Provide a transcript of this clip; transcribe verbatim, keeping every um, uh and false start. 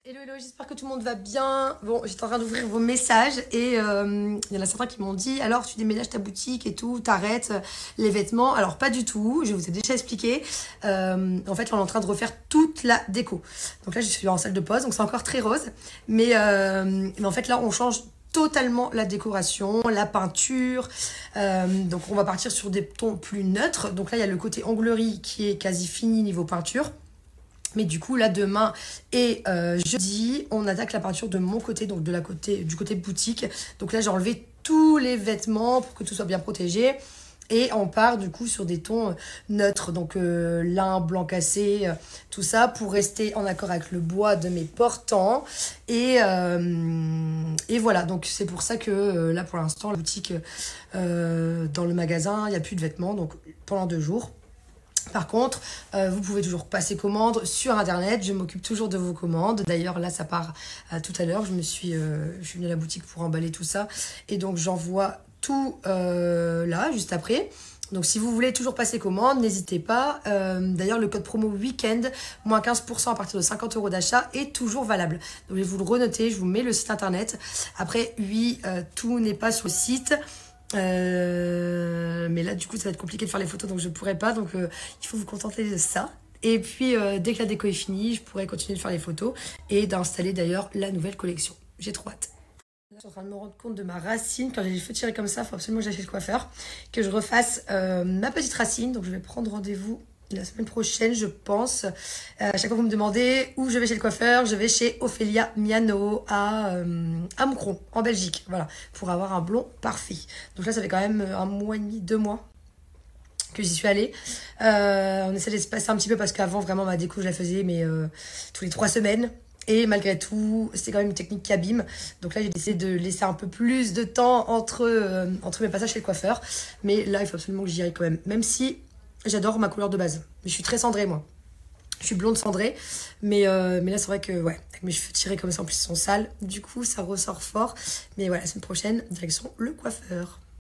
Hello, hello, j'espère que tout le monde va bien. Bon, j'étais en train d'ouvrir vos messages et euh, il y en a certains qui m'ont dit alors tu déménages ta boutique et tout, t'arrêtes les vêtements. Alors pas du tout, je vous ai déjà expliqué. Euh, en fait, on est en train de refaire toute la déco. Donc là, je suis en salle de pause, donc c'est encore très rose. Mais, euh, mais en fait, là, on change totalement la décoration, la peinture. Euh, donc on va partir sur des tons plus neutres. Donc là, il y a le côté onglerie qui est quasi fini niveau peinture. Mais du coup, là, demain et euh, jeudi, on attaque la peinture de mon côté, donc de la côté, du côté boutique. Donc là, j'ai enlevé tous les vêtements pour que tout soit bien protégé. Et on part du coup sur des tons neutres, donc euh, lin, blanc cassé, euh, tout ça, pour rester en accord avec le bois de mes portants. Et, euh, et voilà, donc c'est pour ça que euh, là, pour l'instant, la boutique, euh, dans le magasin, il n'y a plus de vêtements, donc pendant deux jours. Par contre, euh, vous pouvez toujours passer commande sur internet. Je m'occupe toujours de vos commandes. D'ailleurs, là, ça part euh, tout à l'heure. Je me suis, euh, je suis venue à la boutique pour emballer tout ça. Et donc, j'envoie tout euh, là, juste après. Donc, si vous voulez toujours passer commande, n'hésitez pas. Euh, D'ailleurs, le code promo week-end, moins quinze pour cent à partir de cinquante euros d'achat, est toujours valable. Donc, je vais vous le renoter. Je vous mets le site internet. Après, oui, euh, tout n'est pas sur le site. Euh, mais là du coup ça va être compliqué de faire les photos donc je pourrais pas, donc euh, il faut vous contenter de ça. Et puis euh, dès que la déco est finie, je pourrai continuer de faire les photos et d'installer d'ailleurs la nouvelle collection. J'ai trop hâte. Là, je suis en train de me rendre compte de ma racine. Quand j'ai les cheveux tirés comme ça, il faut absolument que j'aille chez le coiffeur, que je refasse euh, ma petite racine. Donc je vais prendre rendez-vous la semaine prochaine, je pense. Euh, à chaque fois vous me demandez où je vais chez le coiffeur, je vais chez Ophélia Miano à, euh, à Moucron, en Belgique. Voilà, pour avoir un blond parfait. Donc là, ça fait quand même un mois et demi, deux mois que j'y suis allée. Euh, on essaie de se passer un petit peu parce qu'avant, vraiment, ma déco, je la faisais, mais euh, tous les trois semaines. Et malgré tout, c'est quand même une technique qui abîme. Donc là, j'ai décidé de laisser un peu plus de temps entre, euh, entre mes passages chez le coiffeur. Mais là, il faut absolument que j'y aille quand même. Même si j'adore ma couleur de base. Mais je suis très cendrée, moi. Je suis blonde cendrée. Mais, euh, mais là, c'est vrai que, ouais, avec mes cheveux tirés comme ça, en plus, ils sont sales. Du coup, ça ressort fort. Mais voilà, la semaine prochaine, direction le coiffeur.